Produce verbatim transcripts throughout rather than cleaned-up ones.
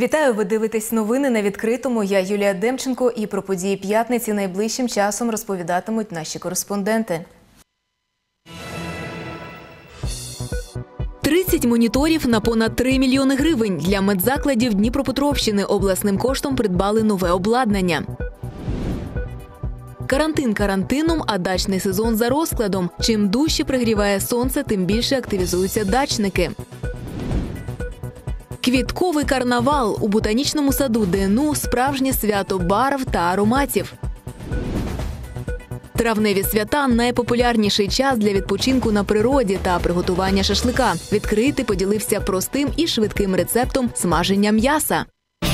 Вітаю, ви дивитесь новини на відкритому. Я Юлія Демченко, і про події п'ятниці найближчим часом розповідатимуть наші кореспонденти. тридцять моніторів на понад три мільйони гривень. Для медзакладів Дніпропетровщини обласним коштом придбали нове обладнання. Карантин карантином, а дачний сезон за розкладом. Чим дужче пригріває сонце, тим більше активізуються дачники. Квітковий карнавал. У ботанічному саду ДНУ справжнє свято барв та ароматів. Травневі свята – найпопулярніший час для відпочинку на природі та приготування шашлика. Відкритий поділився простим і швидким рецептом смаження м'яса.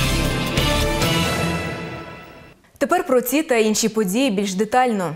Тепер про ці та інші події більш детально.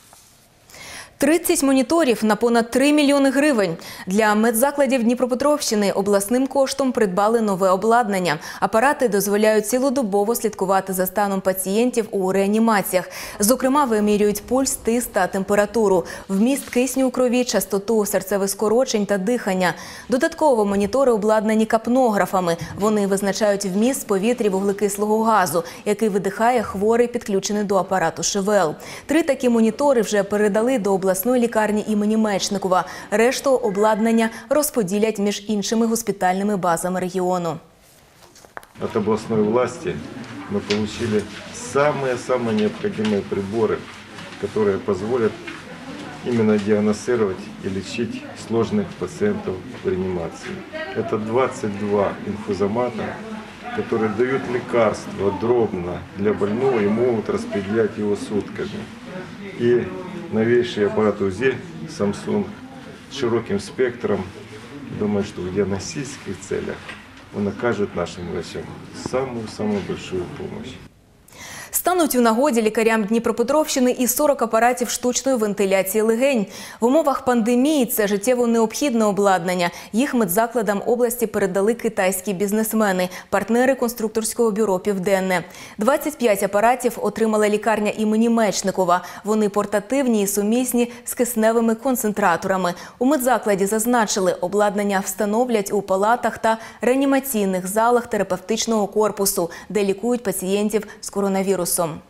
тридцять моніторів на понад три мільйони гривень. Для медзакладів Дніпропетровщини обласним коштом придбали нове обладнання. Апарати дозволяють цілодобово слідкувати за станом пацієнтів у реанімаціях. Зокрема, вимірюють пульс, тиск та температуру, вміст кисню у крові, частоту серцевих скорочень та дихання. Додатково монітори обладнані капнографами. Вони визначають вміст в повітрі вуглекислого газу, який видихає хворий, підключений до апарату ШВЛ. Три такі монітори вже передали до обласної лікарні імені Мечникова. Решту обладнання розподілять між іншими госпітальними базами регіону. От областной власти мы получили самые-самые необходимые приборы, которые позволят именно диагностировать и лечить сложных пациентов в реанимации. Это двадцать два инфузомата, которые дают лекарства дробно для больного и могут распределять его сутками. И новейший аппарат УЗИ Samsung с широким спектром, думаю, что в диагностических целях он окажет нашим врачам самую-самую большую помощь. Стануть у нагоді лікарям Дніпропетровщини і сорок апаратів штучної вентиляції легень. В умовах пандемії це життєво необхідне обладнання. Їх медзакладам області передали китайські бізнесмени, партнери конструкторського бюро «Південне». двадцять п'ять апаратів отримала лікарня імені Мечникова. Вони портативні і сумісні з кисневими концентраторами. У медзакладі зазначили, обладнання встановлять у палатах та реанімаційних залах терапевтичного корпусу, де лікують пацієнтів з коронавірусом.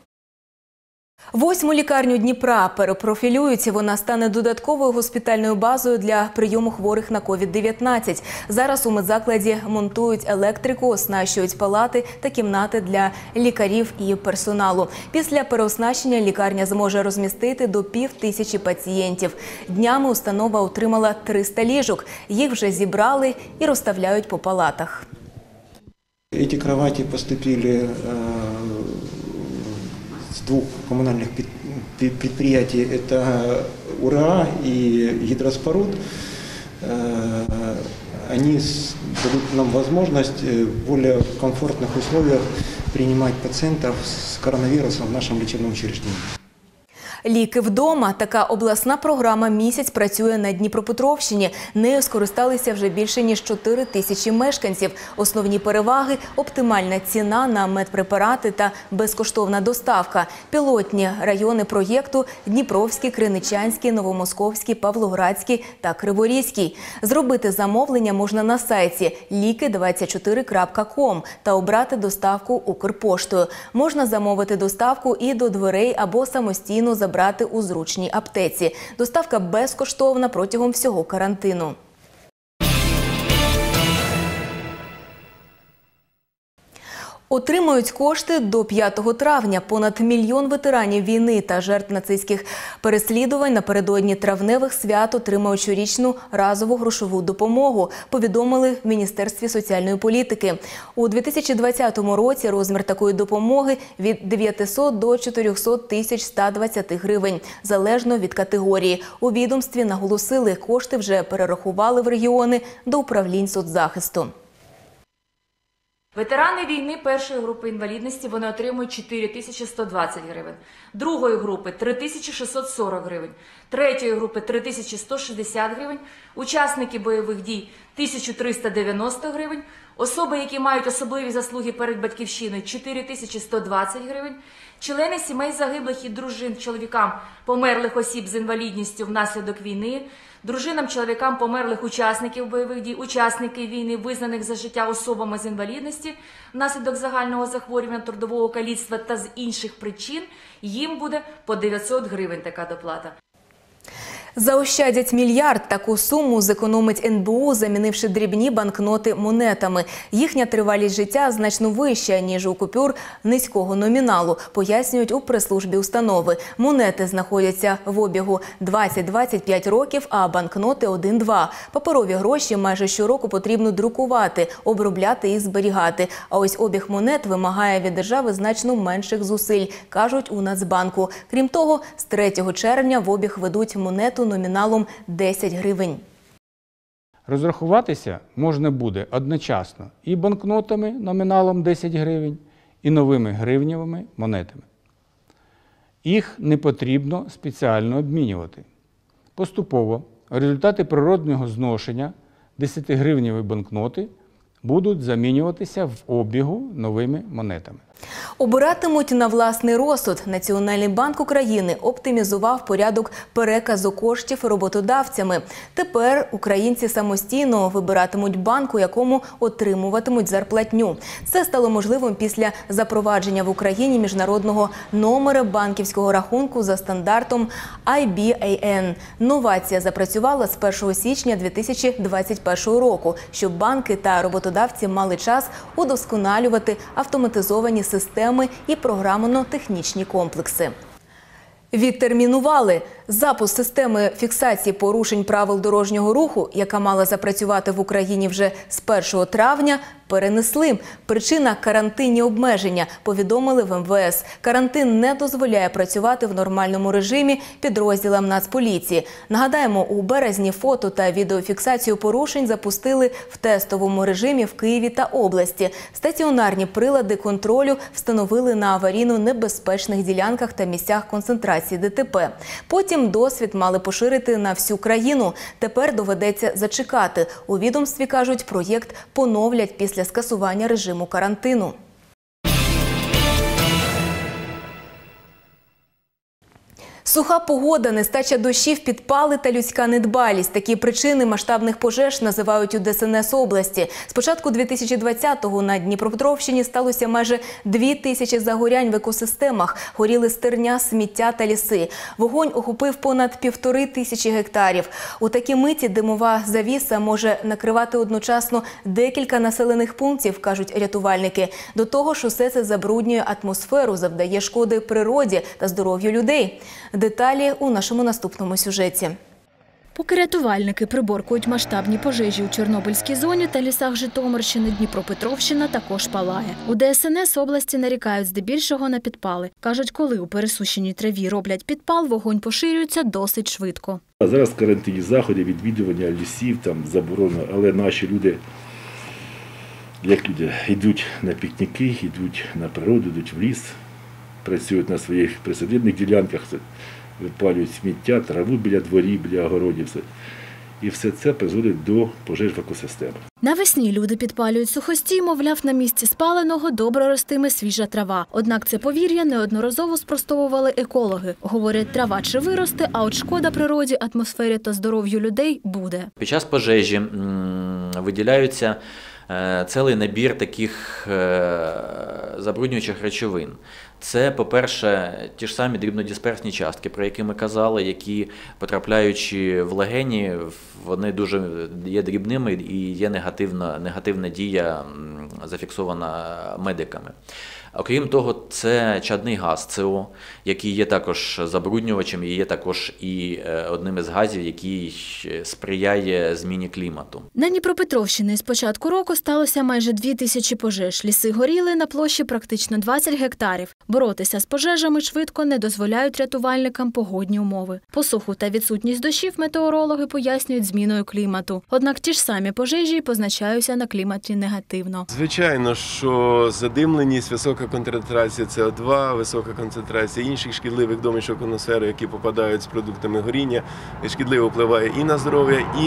Восьму лікарню Дніпра перепрофілюють. Вона стане додатковою госпітальною базою для прийому хворих на ковід дев'ятнадцять. Зараз у медзакладі монтують електрику, оснащують палати та кімнати для лікарів і персоналу. Після переоснащення лікарня зможе розмістити до пів тисячі пацієнтів. Днями установа отримала триста ліжок. Їх вже зібрали і розставляють по палатах. Ці кроваті поступили с двух коммунальных предприятий, это УРА и Гидроспоруд. Они дадут нам возможность в более комфортных условиях принимать пациентов с коронавирусом в нашем лечебном учреждении. Ліки вдома. Така обласна програма місяць працює на Дніпропетровщині. Нею скористалися вже більше ніж чотири тисячі мешканців. Основні переваги – оптимальна ціна на медпрепарати та безкоштовна доставка. Пілотні райони проєкту – Дніпровський, Криничанський, Новомосковський, Павлоградський та Криворізький. Зробити замовлення можна на сайті ліки двадцять чотири крапка ком та обрати доставку Укрпоштою. Можна замовити доставку і до дверей або самостійно забрати брати у зручній аптеці. Доставка безкоштовна протягом всього карантину. Отримують кошти до п'ятого травня. Понад мільйон ветеранів війни та жертв нацистських переслідувань напередодні травневих свят отримують щорічну разову грошову допомогу, повідомили в Міністерстві соціальної політики. У дві тисячі двадцятому році розмір такої допомоги від дев'ятисот до чотирьохсот тисяч ста двадцяти гривень, залежно від категорії. У відомстві наголосили, кошти вже перерахували в регіони до управлінь соцзахисту. Ветерани війни першої групи інвалідності, вони отримують чотири тисячі сто двадцять гривень, другої групи – три тисячі шістсот сорок гривень, третьої групи – три тисячі сто шістдесят гривень, учасники бойових дій – тисячу триста дев'яносто гривень, особи, які мають особливі заслуги перед батьківщиною – чотири тисячі сто двадцять гривень, члени сімей загиблих і дружин чоловікам померлих осіб з інвалідністю внаслідок війни дружинам, чоловікам померлих учасників бойових дій, учасників війни, визнаних за життя особами з інвалідності внаслідок загального захворювання, трудового каліцтва та з інших причин, їм буде по дев'ятсот гривень така доплата. Заощадять мільярд. Таку суму зекономить ен бе у, замінивши дрібні банкноти монетами. Їхня тривалість життя значно вища, ніж у купюр низького номіналу, пояснюють у прес-службі установи. Монети знаходяться в обігу двадцять - двадцять п'ять років, а банкноти один-два. Паперові гроші майже щороку потрібно друкувати, обробляти і зберігати. А ось обіг монет вимагає від держави значно менших зусиль, кажуть у Нацбанку. Крім того, з третього червня в обіг ведуть монету номіналом десять гривень. Розрахуватися можна буде одночасно і банкнотами номіналом десять гривень, і новими гривневими монетами. Їх не потрібно спеціально обмінювати. Поступово результати природного зношення десятигривневі банкноти будуть замінюватися в обігу новими монетами. Обиратимуть на власний розсуд. Національний банк України оптимізував порядок переказу коштів роботодавцями. Тепер українці самостійно вибиратимуть банк, у якому отримуватимуть зарплатню. Це стало можливим після запровадження в Україні міжнародного номера банківського рахунку за стандартом ай бі ей ен. Новація запрацювала з першого січня дві тисячі двадцять першого року, щоб банки та роботодавці мали час удосконалювати автоматизовані системи і програмно-технічні комплекси. Відтермінували. Запуск системи фіксації порушень правил дорожнього руху, яка мала запрацювати в Україні вже з першого травня, перенесли. Причина – карантинні обмеження, повідомили в ем ве ес. Карантин не дозволяє працювати в нормальному режимі підрозділам Нацполіції. Нагадаємо, у березні фото та відеофіксацію порушень запустили в тестовому режимі в Києві та області. Стаціонарні прилади контролю встановили на аварійно-небезпечних ділянках та місцях концентрації де те пе. Потім досвід мали поширити на всю країну. Тепер доведеться зачекати. У відомстві кажуть, проєкт поновлять після скасування режиму карантину. Суха погода, нестача дощів, підпали та людська недбалість. Такі причини масштабних пожеж називають у де ес ен ес області. З початку дві тисячі двадцятого на Дніпропетровщині сталося майже дві тисячі загорянь в екосистемах. Горіли стерня, сміття та ліси. Вогонь охопив понад півтори тисячі гектарів. У такі миті димова завіса може накривати одночасно декілька населених пунктів, кажуть рятувальники. До того ж, усе це забруднює атмосферу, завдає шкоди природі та здоров'ю людей. Деталі у нашому наступному сюжеті. Поки рятувальники приборкують масштабні пожежі у Чорнобильській зоні та лісах Житомирщини, Дніпропетровщина також палає. У де ес ен ес області нарікають здебільшого на підпали. Кажуть, коли у пересушеній траві роблять підпал, вогонь поширюється досить швидко. А зараз карантинні заходи, відвідування лісів, там заборонено, але наші люди, як люди, йдуть на пікніки, йдуть на природу, йдуть в ліс, працюють на своїх присадибних ділянках, випалюють сміття, траву біля дворів, біля огородів. І все це призводить до пожеж в екосистемах. Навесні люди підпалюють сухостій, мовляв, на місці спаленого добре ростиме свіжа трава. Однак це повір'я неодноразово спростовували екологи. Говорять, трава чи виросте, а от шкода природі, атмосфері та здоров'ю людей буде. Під час пожежі виділяються цілий набір таких забруднюючих речовин. Це, по-перше, ті ж самі дрібнодисперсні частки, про які ми казали, які, потрапляючи в легені, вони дуже є дрібними і є негативна, негативна дія зафіксована медиками. Окрім того, це чадний газ це о, який є також забруднювачем і є також і одним із газів, який сприяє зміні клімату. На Дніпропетровщині з початку року сталося майже дві тисячі пожеж. Ліси горіли на площі практично двадцять гектарів. Боротися з пожежами швидко не дозволяють рятувальникам погодні умови. Посуху та відсутність дощів метеорологи пояснюють зміною клімату. Однак ті ж самі пожежі позначаються на кліматі негативно. Звичайно, що задимленість, висока концентрація це о два, висока концентрація інших шкідливих домішок атмосфери, які попадають з продуктами горіння, шкідливо впливає і на здоров'я, і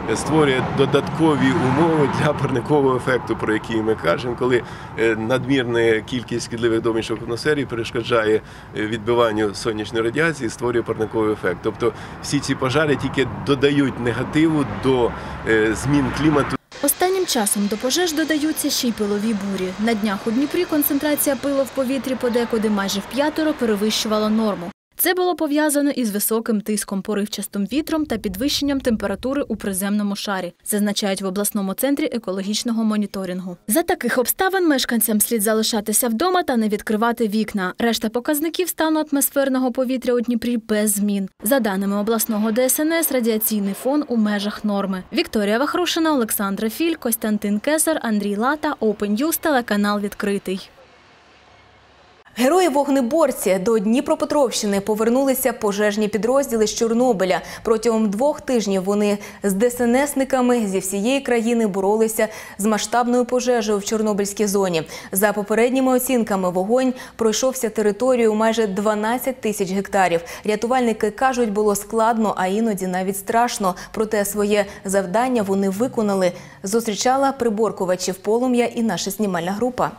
створює додаткові умови для парникового ефекту, про який ми кажемо, коли надмірна кількість шкідливих домішок в атмосфері перешкоджає відбиванню сонячної радіації і створює парниковий ефект. Тобто всі ці пожежі тільки додають негативу до змін клімату. Останнім часом до пожеж додаються ще й пилові бурі. На днях у Дніпрі концентрація пилу в повітрі подекуди майже вп'ятеро перевищувала норму. Це було пов'язано із високим тиском, поривчастим вітром та підвищенням температури у приземному шарі, зазначають в обласному центрі екологічного моніторингу. За таких обставин мешканцям слід залишатися вдома та не відкривати вікна. Решта показників стану атмосферного повітря у Дніпрі без змін. За даними обласного Де Ес Ен Ес, радіаційний фон у межах норми. Вікторія Вахрушина, Олександра Філь, Костянтин Кесар, Андрій Лата, Open News, телеканал «Відкритий». Герої-вогнеборці. До Дніпропетровщини повернулися пожежні підрозділи з Чорнобиля. Протягом двох тижнів вони з Де Ес Ен Есниками зі всієї країни боролися з масштабною пожежею в Чорнобильській зоні. За попередніми оцінками, вогонь пройшовся територією майже дванадцять тисяч гектарів. Рятувальники кажуть, було складно, а іноді навіть страшно. Проте своє завдання вони виконали. Зустрічала приборкувачів полум'я і наша знімальна група.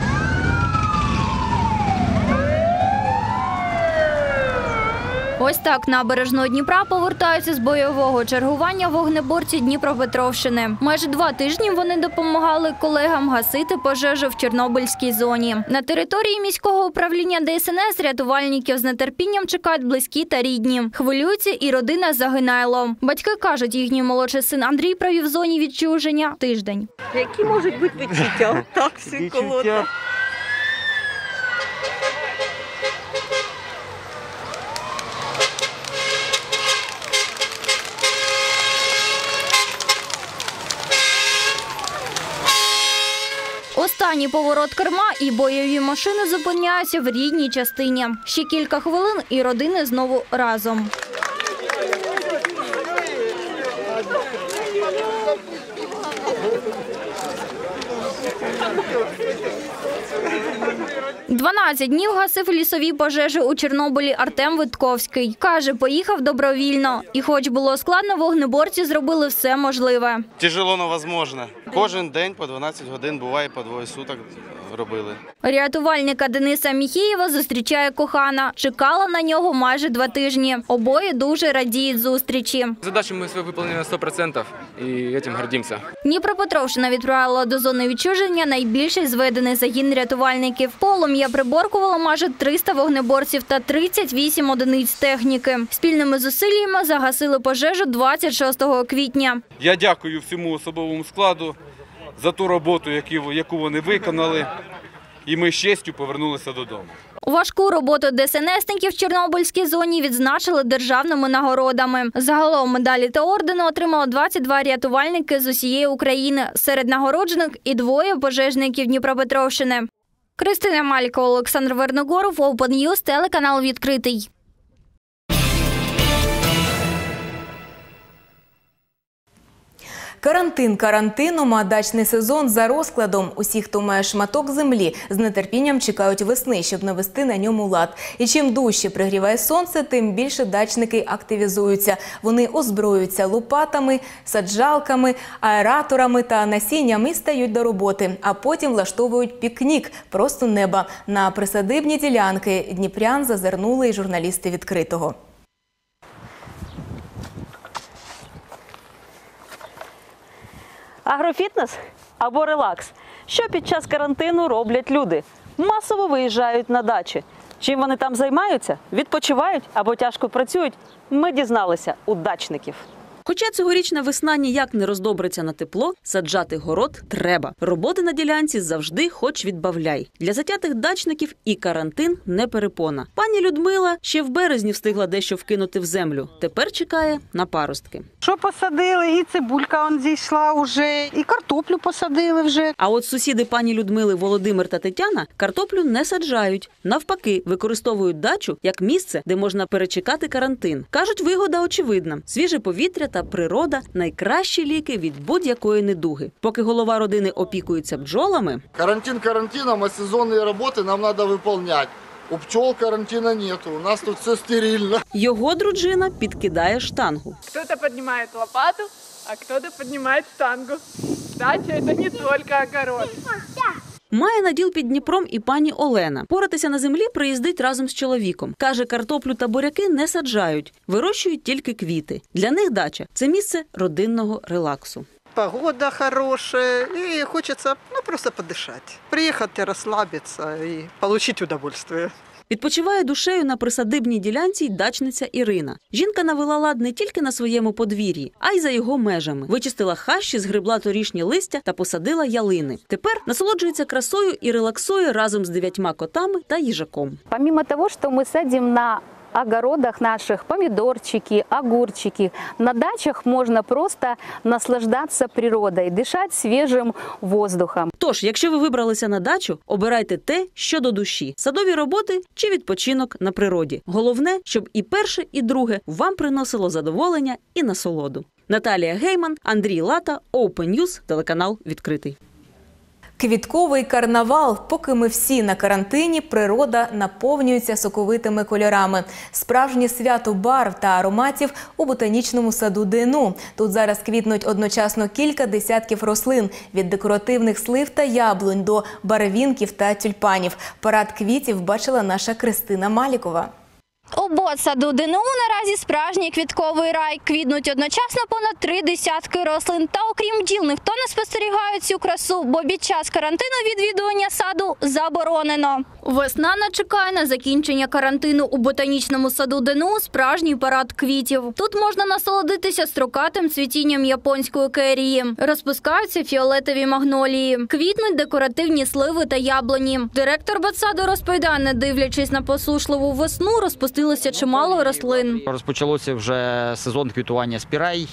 Ось так набережного Дніпра повертаються з бойового чергування вогнеборці Дніпропетровщини. Майже два тижні вони допомагали колегам гасити пожежу в Чорнобильській зоні. На території міського управління Де Ес Ен Ес рятувальників з нетерпінням чекають близькі та рідні. Хвилюються і родина Загинайло. Батьки кажуть, їхній молодший син Андрій провів в зоні відчуження тиждень. Які можуть бути відчуття? Так, всі колоти. Останній поворот керма і бойові машини зупиняються в рідній частині. Ще кілька хвилин і родини знову разом. дванадцять днів гасив лісові пожежі у Чорнобилі Артем Витковський. Каже, поїхав добровільно. І хоч було складно, вогнеборці зробили все можливе. Тяжело, але можливо. Кожен день по дванадцять годин, буває по двоє суток робили. Рятувальника Дениса Міхієва зустрічає кохана. Чекала на нього майже два тижні. Обоє дуже радіють зустрічі. Задачу ми свою виконали на сто відсотків і цим гордимося. Дніпропетровщина відправила до зони відчуження найбільший зведений загін рятувальників. Полум'я приборкувало майже триста вогнеборців та тридцять вісім одиниць техніки. Спільними зусиллями загасили пожежу двадцять шостого квітня. Я дякую всьому особовому складу за ту роботу, яку вони виконали, і ми з честю повернулися додому. Важку роботу Де Ес Ен Есників в Чорнобильській зоні відзначили державними нагородами. Загалом медалі та ордени отримали двадцять два рятувальники з усієї України. Серед нагороджених і двоє пожежників Дніпропетровщини. Кристина Малькова, Олександр Верногоров, Open News, телеканал «Відкритий». Карантин карантином, а дачний сезон за розкладом. Усі, хто має шматок землі, з нетерпінням чекають весни, щоб навести на ньому лад. І чим дужче пригріває сонце, тим більше дачники активізуються. Вони озброюються лопатами, саджалками, аераторами та насінням і стають до роботи. А потім влаштовують пікнік просто неба. На присадибні ділянки дніпрян зазирнули і журналісти «Відкритого». Агрофітнес або релакс. Що під час карантину роблять люди? Масово виїжджають на дачі. Чим вони там займаються? Відпочивають або тяжко працюють? Ми дізналися у дачників. Хоча цьогорічна весна ніяк не роздобриться на тепло, саджати город треба. Роботи на ділянці завжди хоч відбавляй. Для затятих дачників і карантин не перепона. Пані Людмила ще в березні встигла дещо вкинути в землю. Тепер чекає на паростки. Що посадили? І цибулька он зійшла вже, і картоплю посадили вже. А от сусіди пані Людмили Володимир та Тетяна картоплю не саджають. Навпаки, використовують дачу як місце, де можна перечекати карантин. Кажуть, вигода очевидна. Свіже повітря та природа – найкращі ліки від будь-якої недуги. Поки голова родини опікується бджолами… Карантин карантином, а сезонні роботи нам треба виконувати. У пчел карантина нету, у нас тут все стерильно. Його дружина підкидає штангу. Кто-то поднимает лопату, а кто-то поднимает штангу. Дача – это не только огород. Має наділ під Дніпром і пані Олена. Поратися на землі приїздить разом з чоловіком. Каже, картоплю та буряки не саджають, вирощують тільки квіти. Для них дача – це місце родинного релаксу. Погода хорошая, и хочется ну, просто подышать. Приехать, расслабиться и получить удовольствие. Відпочиває душею на присадибній ділянці й дачниця Ірина. Жінка навела лад не тільки на своєму подвір'ї, а й за його межами. Вичистила хащі, згребла торішнє листя та посадила ялини. Тепер насолоджується красою і релаксує разом з дев'ятьма котами та їжаком. Помимо того, що ми садимо на огородах наших помидорчики, огурчики. На дачах можно просто наслаждаться природой, дышать свежим воздухом. Тож, якщо ви вибралися на дачу, обирайте те, що до душі. Садові роботи чи відпочинок на природі. Головне, щоб і перше, і друге вам приносило задоволення і насолоду. Наталія Гейман, Андрій Лата, Open News, телеканал «Відкритий». Квітковий карнавал. Поки ми всі на карантині, природа наповнюється соковитими кольорами. Справжнє свято барв та ароматів у ботанічному саду ДНУ. Тут зараз квітнуть одночасно кілька десятків рослин – від декоративних слив та яблунь до барвінків та тюльпанів. Парад квітів бачила наша Кристина Малікова. У ботсаду ДНУ наразі справжній квітковий рай. Квітнуть одночасно понад три десятки рослин. Та окрім бджіл, ніхто не спостерігає цю красу, бо під час карантину відвідування саду заборонено. Весна не чекає на закінчення карантину. У ботанічному саду ДНУ справжній парад квітів. Тут можна насолодитися строкатим цвітінням японської керії. Розпускаються фіолетові магнолії. Квітнуть декоративні сливи та яблуні. Директор ботсаду розповідає, не дивлячись на посушливу весну, розпустили чимало рослин. Розпочалося вже сезон квітування спірей.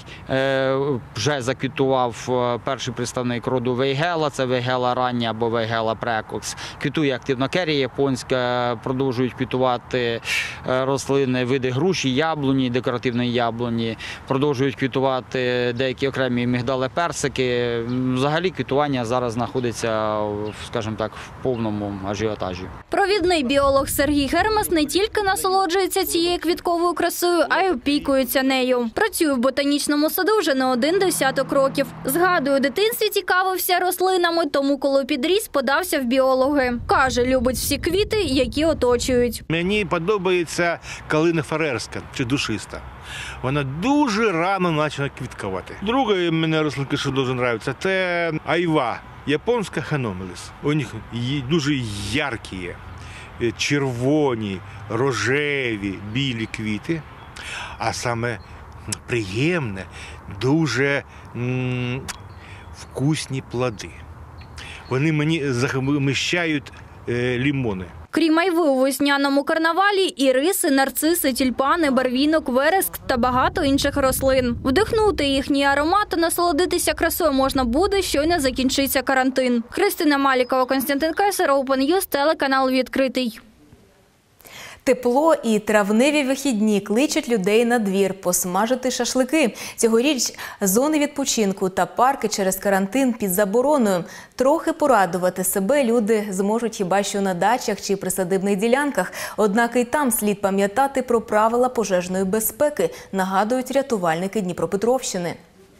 Вже заквітував перший представник роду Вейгела, це Вейгела рання або Вейгела прекокс. Квітує активно керія японська, продовжують квітувати рослини, види груші, яблуні, декоративної яблуні, продовжують квітувати деякі окремі мигдали, персики. Взагалі квітування зараз знаходиться, скажімо так, в повному ажіотажі. Провідний біолог Сергій Гермес не тільки насолоджується цією квітковою красою, а й опікується нею. Працює в ботанічному саду вже не один десяток років. Згадує, у дитинстві цікавився рослинами, тому коли підріс, подався в біологи. Каже, любить всі квіти, які оточують. Мені подобається калина фарерська чи душиста. Вона дуже рано почала квіткувати. Друга мені рослинка, що дуже подобається, це айва, японська ханомелис. У них дуже яркі, червоні, рожеві, білі квіти, а саме приємне, дуже м- вкусні плоди. Вони мені захищають е, лимони. Крім айви у весняному карнавалі – іриси, нарциси, тюльпани, барвінок, вереск та багато інших рослин. Вдихнути їхній аромат та насолодитися красою можна буде, щойно закінчиться карантин. Христина Малікова, Константин Кесар, Open News, телеканал «Відкритий». Тепло і травневі вихідні кличуть людей на двір посмажити шашлики. Цьогоріч зони відпочинку та парки через карантин під забороною. Трохи порадувати себе люди зможуть хіба що на дачах чи присадибних ділянках. Однак і там слід пам'ятати про правила пожежної безпеки, нагадують рятувальники Дніпропетровщини.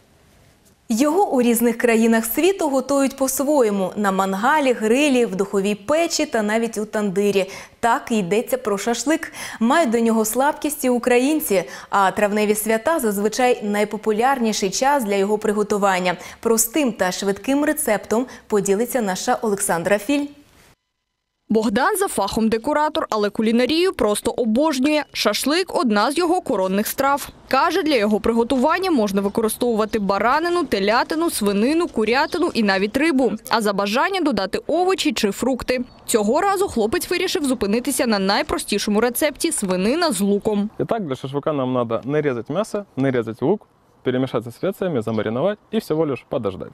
Його у різних країнах світу готують по-своєму – на мангалі, грилі, в духовій печі та навіть у тандирі. Так і йдеться про шашлик. Мають до нього слабкість і українці, а травневі свята – зазвичай найпопулярніший час для його приготування. Простим та швидким рецептом поділиться наша Олександра Філь. Богдан за фахом декоратор, але кулінарію просто обожнює. Шашлик – одна з його коронних страв. Каже, для його приготування можна використовувати баранину, телятину, свинину, курятину і навіть рибу. А за бажання додати овочі чи фрукти. Цього разу хлопець вирішив зупинитися на найпростішому рецепті – свинина з луком. Итак, для шашлыка нам надо нарезать мясо, нарезать лук, перемешать со специями, замариновать и всего лишь подождать.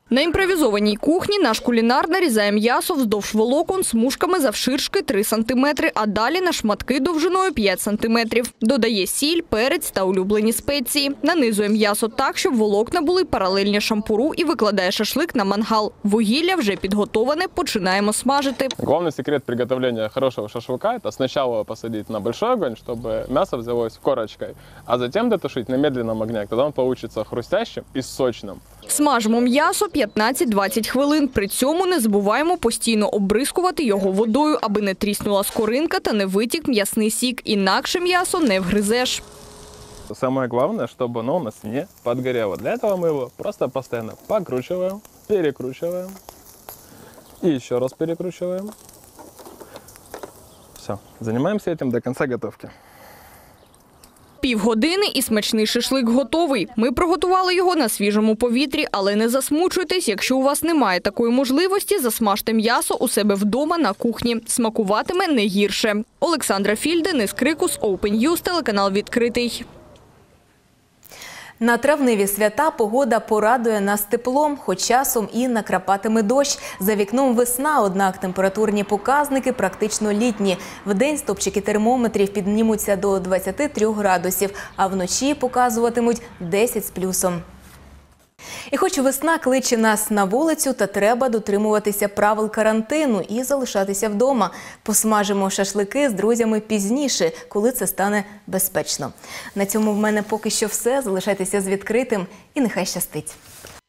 На імпровізованій кухні наш кулінар нарізає м'ясо вздовж волокон смужками завширшки три сантиметри, а далі на шматки довжиною п'ять сантиметрів. Додає сіль, перець та улюблені спеції. Нанизує м'ясо так, щоб волокна були паралельні шампуру, і викладає шашлик на мангал. Вугілля вже підготоване, починаємо смажити. Главный секрет приготовления хорошего шашлыка – это сначала его посадить на большой огонь, чтобы мясо взялось корочкой, а затем дотушить на медленном огне. Тогда он получится хрустящим и сочным. Смажимо м'ясо п'ятнадцять-двадцять хвилин. При цьому не забуваємо постійно оббризкувати його водою, аби не тріснула скоринка та не витік м'ясний сік. Інакше м'ясо не вгризеш. Самое главное, чтобы оно у нас не подгорело. Для этого мы его просто постоянно покручиваем, перекручиваем и еще раз перекручиваем. Все, занимаемся этим до конца готовки. Півгодини і смачний шашлик готовий. Ми приготували його на свіжому повітрі, але не засмучуйтесь, якщо у вас немає такої можливості, засмажте м'ясо у себе вдома на кухні. Смакуватиме не гірше. Олександра Філь, Денис Крикус, Open News, телеканал «Відкритий». На травневі свята погода порадує нас теплом, хоч часом і накрапатиме дощ. За вікном весна, однак температурні показники практично літні. Вдень стопчики термометрів піднімуться до двадцяти трьох градусів, а вночі показуватимуть десять з плюсом. І хоч весна кличе нас на вулицю, та треба дотримуватися правил карантину і залишатися вдома. Посмажимо шашлики з друзями пізніше, коли це стане безпечно. На цьому в мене поки що все. Залишайтеся з відкритим і нехай щастить.